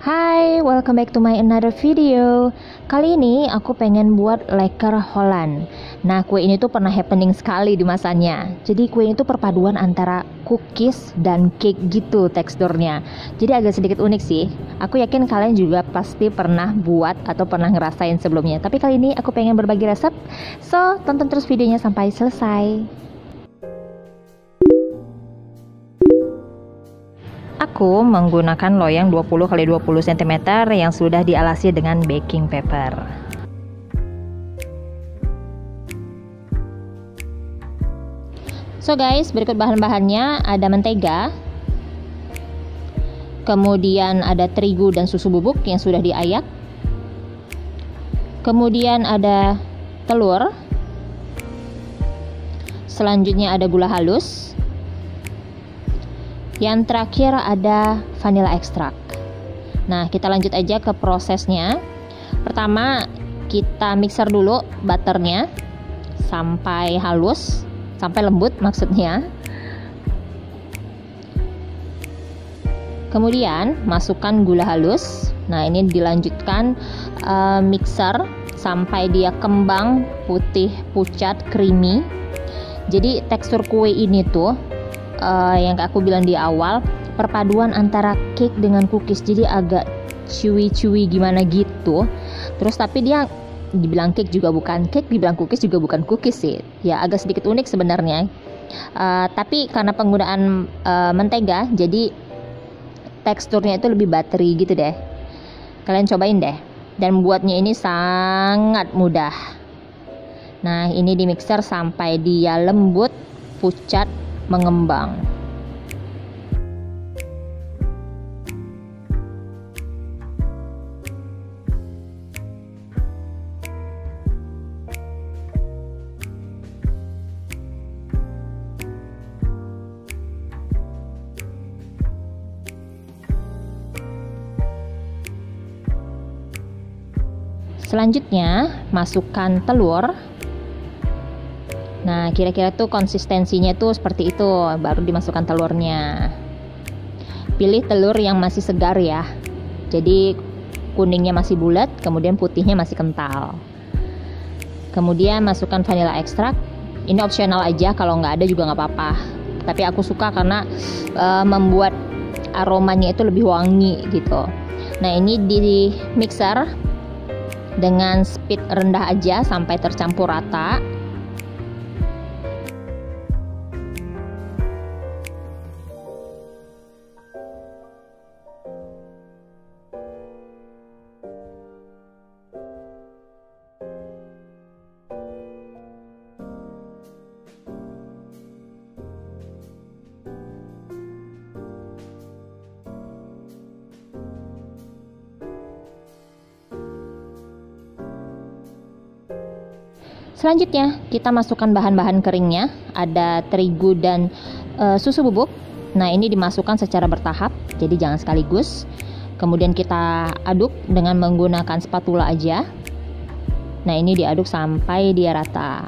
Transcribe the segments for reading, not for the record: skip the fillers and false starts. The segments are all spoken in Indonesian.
Hai, welcome back to my another video. Kali ini aku pengen buat lekker Holland. Nah, kue ini tuh pernah happening sekali di masanya. Jadi kue ini tuh perpaduan antara cookies dan cake gitu teksturnya. Jadi agak sedikit unik sih. Aku yakin kalian juga pasti pernah buat atau pernah ngerasain sebelumnya. Tapi kali ini aku pengen berbagi resep. So, tonton terus videonya sampai selesai. Aku menggunakan loyang 20 x 20 cm yang sudah dialasi dengan baking paper. So guys, berikut bahan-bahannya. Ada mentega, kemudian ada terigu dan susu bubuk yang sudah diayak, kemudian ada telur, selanjutnya ada gula halus, yang terakhir ada vanilla extract. Nah, kita lanjut aja ke prosesnya. Pertama, kita mixer dulu butternya sampai halus, sampai lembut maksudnya. Kemudian masukkan gula halus. Nah, ini dilanjutkan mixer sampai dia kembang putih pucat creamy. Jadi tekstur kue ini tuh yang aku bilang di awal, perpaduan antara cake dengan cookies, jadi agak chewy gimana gitu. Terus tapi dia dibilang cake juga bukan cake, dibilang cookies juga bukan cookies sih. Ya agak sedikit unik sebenarnya. Tapi karena penggunaan mentega, jadi teksturnya itu lebih buttery gitu deh. Kalian cobain deh. Dan buatnya ini sangat mudah. Nah, ini di mixer sampai dia lembut, pucat, mengembang. Selanjutnya, masukkan telur. Nah, kira-kira tuh konsistensinya tuh seperti itu, baru dimasukkan telurnya. Pilih telur yang masih segar ya. Jadi kuningnya masih bulat, kemudian putihnya masih kental. Kemudian masukkan vanilla extract. Ini opsional aja, kalau nggak ada juga nggak apa-apa. Tapi aku suka karena membuat aromanya itu lebih wangi gitu. Nah, ini di mixer dengan speed rendah aja sampai tercampur rata. Selanjutnya, kita masukkan bahan-bahan keringnya. Ada terigu dan susu bubuk. Nah, ini dimasukkan secara bertahap, jadi jangan sekaligus. Kemudian kita aduk dengan menggunakan spatula aja. Nah, ini diaduk sampai dia rata.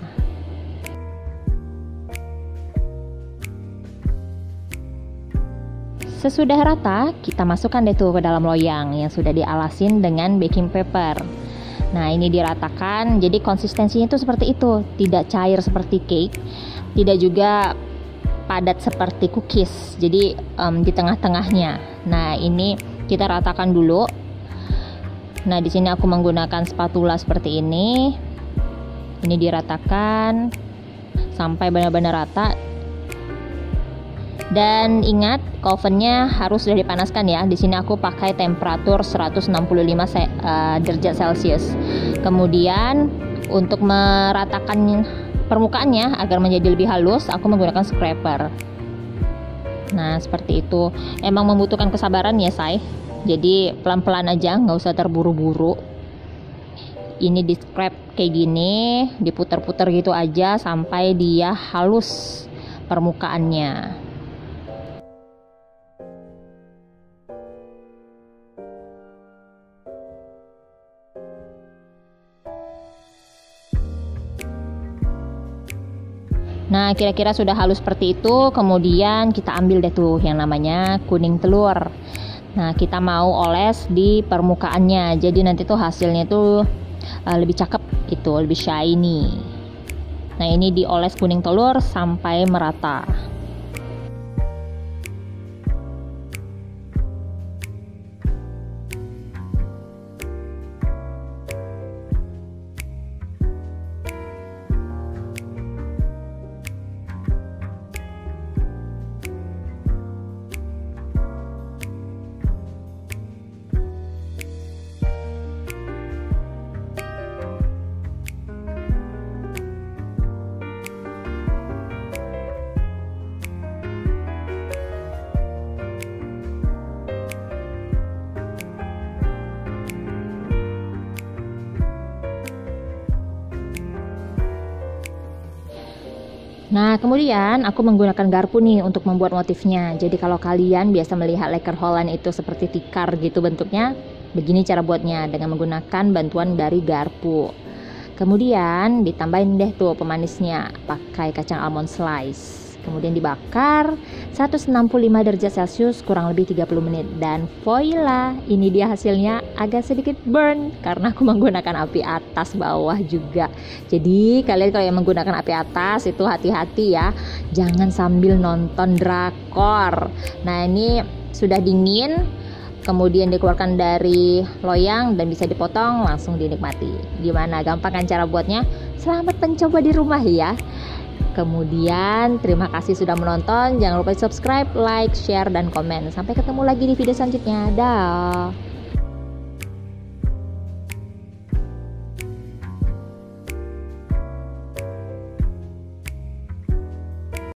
Sesudah rata, kita masukkan deh tuh ke dalam loyang yang sudah dialasin dengan baking paper. Nah, ini diratakan, jadi konsistensinya itu seperti itu, tidak cair seperti cake, tidak juga padat seperti cookies. Jadi di tengah-tengahnya. Nah, ini kita ratakan dulu. Nah, di sini aku menggunakan spatula seperti ini. Ini diratakan sampai benar-benar rata. Dan ingat, ovennya harus sudah dipanaskan ya. Di sini aku pakai temperatur 165 derajat Celcius. Kemudian untuk meratakan permukaannya agar menjadi lebih halus, aku menggunakan scraper. Nah, seperti itu. Emang membutuhkan kesabaran ya, say. Jadi pelan-pelan aja, nggak usah terburu-buru. Ini di scrap kayak gini, diputar-putar gitu aja sampai dia halus permukaannya. Nah, kira-kira sudah halus seperti itu. Kemudian kita ambil deh tuh yang namanya kuning telur. Nah, kita mau oles di permukaannya. Jadi nanti tuh hasilnya tuh lebih cakep gitu, lebih shiny. Nah, ini dioles kuning telur sampai merata. Nah, kemudian aku menggunakan garpu nih untuk membuat motifnya. Jadi kalau kalian biasa melihat leker Holland itu seperti tikar gitu bentuknya, begini cara buatnya dengan menggunakan bantuan dari garpu. Kemudian ditambahin deh tuh pemanisnya pakai kacang almond slice. Kemudian dibakar 165 derajat Celcius kurang lebih 30 menit. Dan voila, ini dia hasilnya, agak sedikit burn karena aku menggunakan api atas bawah juga. Jadi kalian kalau yang menggunakan api atas itu hati-hati ya, jangan sambil nonton drakor. Nah, ini sudah dingin, kemudian dikeluarkan dari loyang dan bisa dipotong, langsung dinikmati. Gimana, gampang kan cara buatnya? Selamat mencoba di rumah ya. Kemudian terima kasih sudah menonton. Jangan lupa subscribe, like, share, dan komen. Sampai ketemu lagi di video selanjutnya. Dah.